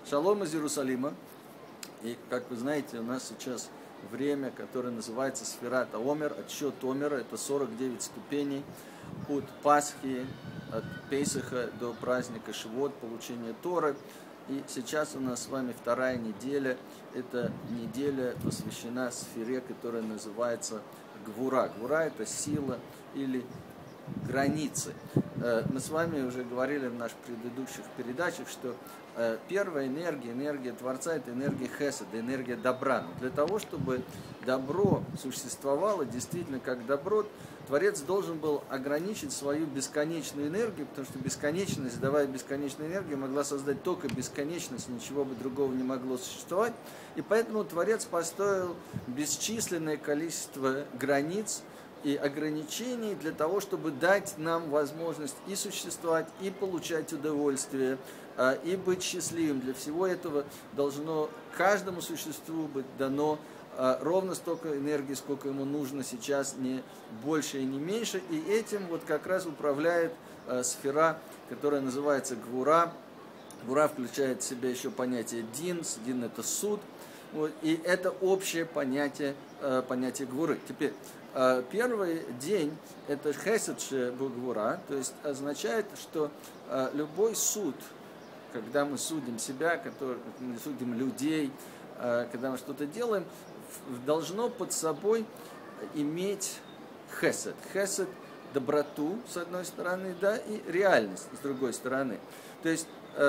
Шалом из Иерусалима. И, как вы знаете, у нас сейчас время, которое называется Сфират Омер, отсчет Омера. Это 49 ступеней от Пасхи, от Пейсаха до праздника Шивот, получения Торы. И сейчас у нас с вами вторая неделя. Эта неделя посвящена сфере, которая называется Гвура. Гвура – это сила или границы. Мы с вами уже говорили в наших предыдущих передачах, что первая энергия, энергия Творца – это энергия Хеседа, энергия добра. Но для того, чтобы добро существовало действительно как добро, Творец должен был ограничить свою бесконечную энергию, потому что бесконечность, давая бесконечную энергию, могла создать только бесконечность, ничего бы другого не могло существовать. И поэтому Творец поставил бесчисленное количество границ и ограничений для того, чтобы дать нам возможность и существовать, и получать удовольствие, и быть счастливым. Для всего этого должно каждому существу быть дано ровно столько энергии, сколько ему нужно сейчас, не больше и не меньше. И этим вот как раз управляет сфера, которая называется Гвура. Гвура включает в себя еще понятие Дин. Дин – это суд. Вот, и это общее понятие Гвуры. Теперь, первый день – это Хесед Гвура, то есть означает, что любой суд, когда мы судим себя, мы судим людей, когда мы что-то делаем, должно под собой иметь хесед. Хесед – доброту, с одной стороны, да, и реальность, с другой стороны. То есть,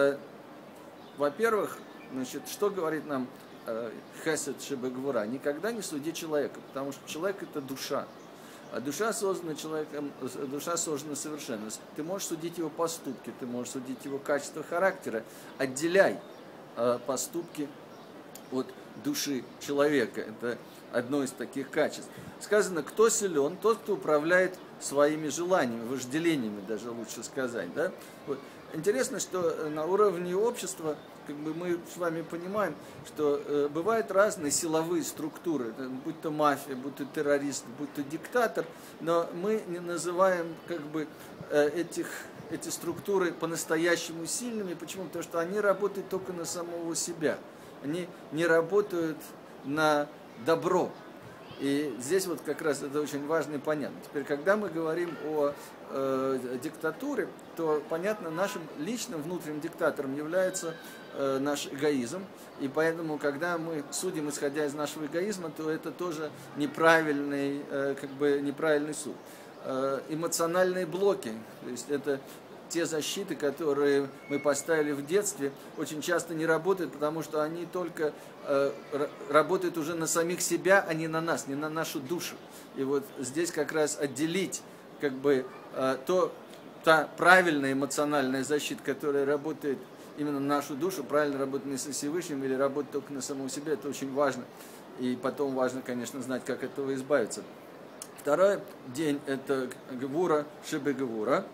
во-первых, значит, что говорит нам хесед шебегвура? Никогда не суди человека, потому что человек – это душа. А душа создана человеком, душа создана совершенно. Ты можешь судить его поступки, ты можешь судить его качество характера. Отделяй поступки от души человека. Это одно из таких качеств. Сказано, кто силен, тот, кто управляет своими желаниями, вожделениями, даже лучше сказать. Да? Вот. Интересно, что на уровне общества, как бы мы с вами понимаем, что бывают разные силовые структуры, будь то мафия, будь то террорист, будь то диктатор, но мы не называем как бы эти структуры по-настоящему сильными. Почему? Потому что они работают только на самого себя. Они не работают на добро. И здесь вот как раз это очень важно и понятно. Теперь, когда мы говорим о диктатуре, то, понятно, нашим личным внутренним диктатором является наш эгоизм. И поэтому, когда мы судим, исходя из нашего эгоизма, то это тоже неправильный суд. Эмоциональные блоки, то есть это те защиты, которые мы поставили в детстве, очень часто не работают, потому что они только работают уже на самих себя, а не на нас, не на нашу душу. И вот здесь как раз отделить как бы та правильная эмоциональная защита, которая работает именно на нашу душу, правильно работает не со Всевышним или работает только на самого себя, это очень важно. И потом важно, конечно, знать, как от этого избавиться. Второй день – это Гвура, Шебегвура.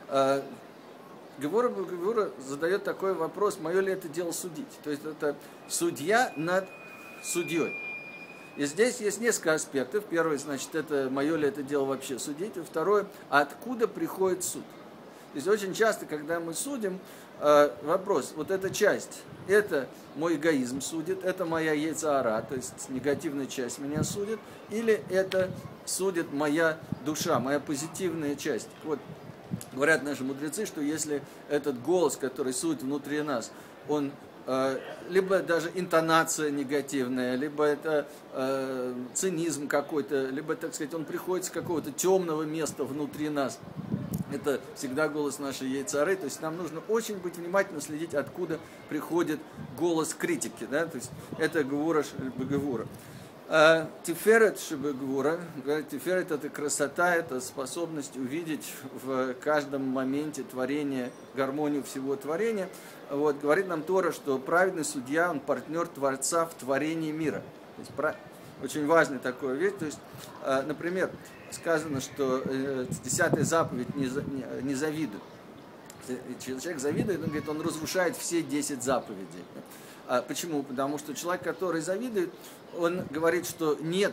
Гвура задает такой вопрос, мое ли это дело судить. То есть это судья над судьей. И здесь есть несколько аспектов. Первый, значит, это мое ли это дело вообще судить. И второе, откуда приходит суд. То есть очень часто, когда мы судим, вопрос, вот эта часть, это мой эгоизм судит, это моя яйцеара, то есть негативная часть меня судит, или это судит моя душа, моя позитивная часть. Вот. Говорят наши мудрецы, что если этот голос, который судит внутри нас, он либо даже интонация негативная, либо это цинизм какой-то, либо, так сказать, он приходит с какого-то темного места внутри нас. Это всегда голос нашей яйцеары, то есть нам нужно очень быть внимательно следить, откуда приходит голос критики, да? То есть это Гвура Шебегвура. Тиферет Шебегвура, Тиферет – это красота, это способность увидеть в каждом моменте творения, гармонию всего творения. Вот, говорит нам Тора, что праведный судья, он партнер Творца в творении мира. То есть, очень важная такая вещь. То есть, например, сказано, что 10-я заповедь не завидуй. Человек завидует, он говорит, он разрушает все 10 заповедей. Почему? Потому что человек, который завидует, он говорит, что нет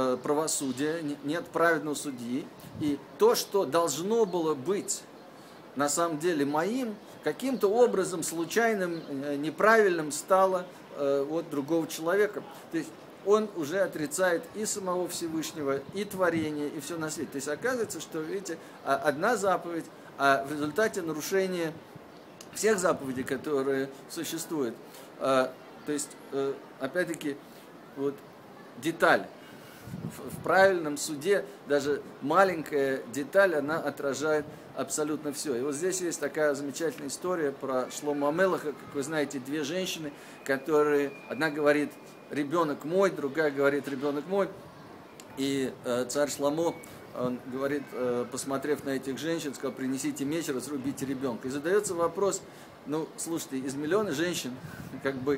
правосудия, нет праведного судьи, и то, что должно было быть на самом деле моим, каким-то образом случайным, неправильным стало от другого человека. То есть он уже отрицает и самого Всевышнего, и творение, и все на свете. То есть оказывается, что, видите, одна заповедь, а в результате нарушения всех заповедей, которые существуют. То есть, опять-таки, вот деталь. В правильном суде даже маленькая деталь, она отражает абсолютно все. И вот здесь есть такая замечательная история про Шломо ха-Мелеха. Как вы знаете, две женщины, которые, одна говорит: ребенок мой, другая говорит: ребенок мой. И царь Шломо, он говорит, посмотрев на этих женщин, сказал: принесите меч, разрубите ребенка. И задается вопрос: ну, слушайте, из миллиона женщин, как бы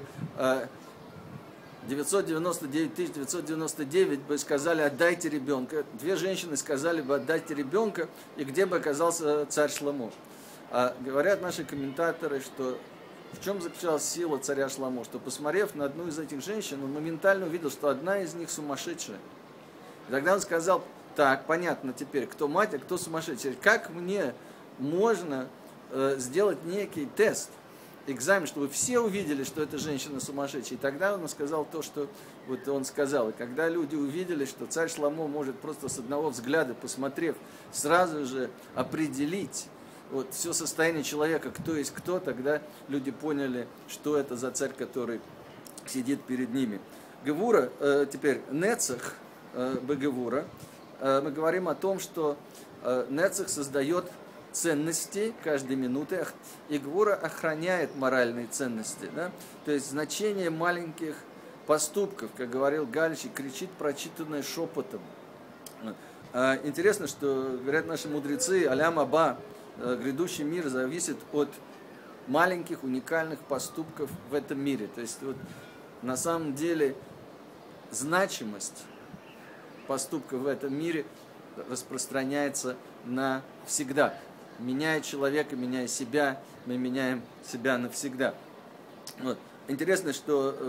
999 999 бы сказали: отдайте ребенка. Две женщины сказали бы: отдайте ребенка, и где бы оказался царь Шломо. Говорят наши комментаторы, что в чем заключалась сила царя Шломо, что, посмотрев на одну из этих женщин, он моментально увидел, что одна из них сумасшедшая. И тогда он сказал: так, понятно теперь, кто мать, а кто сумасшедший. Как мне можно сделать некий тест, экзамен, чтобы все увидели, что эта женщина сумасшедшая. И тогда он сказал то, что вот он сказал. И когда люди увидели, что царь Шломо может просто с одного взгляда, посмотрев, сразу же определить вот все состояние человека, кто есть кто, тогда люди поняли, что это за царь, который сидит перед ними. Гевура, теперь Нецах, Бегевура, мы говорим о том, что Нецах создает ценности каждой минуты, и Гевура охраняет моральные ценности. Да? То есть значение маленьких поступков, как говорил Галич, кричит прочитанное шепотом. Интересно, что говорят наши мудрецы: Алям Аба, грядущий мир зависит от маленьких уникальных поступков в этом мире. То есть вот, на самом деле значимость поступка в этом мире распространяется навсегда. Меняя человека, меняя себя, мы меняем себя навсегда. Вот. Интересно, что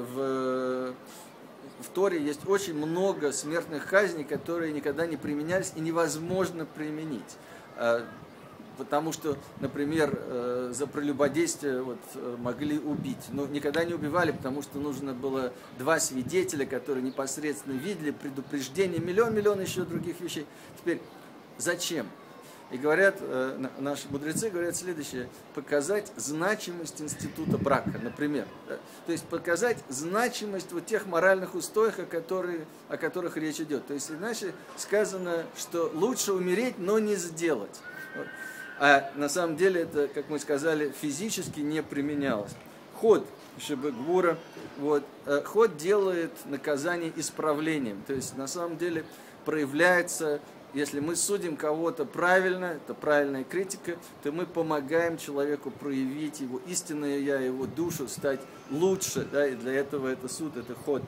в Торе есть очень много смертных казней, которые никогда не применялись и невозможно применить. Потому что, например, за прелюбодействие могли убить, но никогда не убивали, потому что нужно было два свидетеля, которые непосредственно видели, предупреждение, миллион еще других вещей. Теперь, зачем? И говорят, наши мудрецы говорят следующее: показать значимость института брака, например. Да? То есть показать значимость вот тех моральных устоев, о которых речь идет. То есть иначе сказано, что лучше умереть, но не сделать. Вот. А на самом деле это, как мы сказали, физически не применялось. Ход Шебегвура, ход делает наказание исправлением. То есть на самом деле проявляется. Если мы судим кого-то правильно, это правильная критика, то мы помогаем человеку проявить его истинное я, его душу, стать лучше. Да, и для этого это суд, это ход.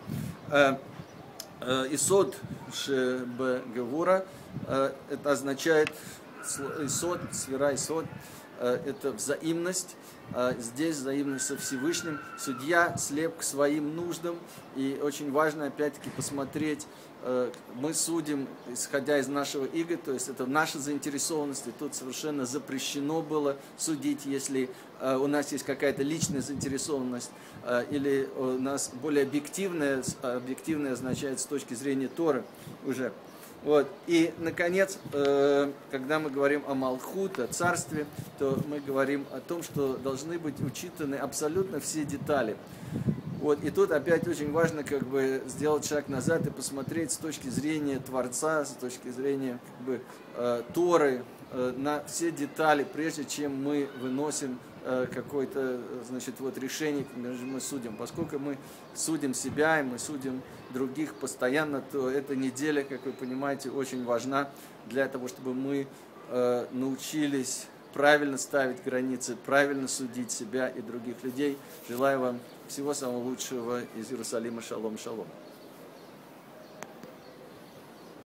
Исод Шебегвура, это означает исод, сфера исод, это взаимность. Здесь взаимность со Всевышним. Судья слеп к своим нуждам. И очень важно, опять-таки, посмотреть, мы судим, исходя из нашего иго, то есть это наша заинтересованность, и тут совершенно запрещено было судить, если у нас есть какая-то личная заинтересованность, или у нас более объективная означает с точки зрения Торы уже. Вот. И, наконец, когда мы говорим о Малхут, о царстве, то мы говорим о том, что должны быть учитаны абсолютно все детали. Вот. И тут опять очень важно сделать шаг назад и посмотреть с точки зрения Творца, с точки зрения Торы на все детали, прежде чем мы выносим какое-то решение, между мы судим. Поскольку мы судим себя и мы судим других постоянно, то эта неделя, как вы понимаете, очень важна для того, чтобы мы научились правильно ставить границы, правильно судить себя и других людей. Желаю вам всего самого лучшего из Иерусалима. Шалом, шалом.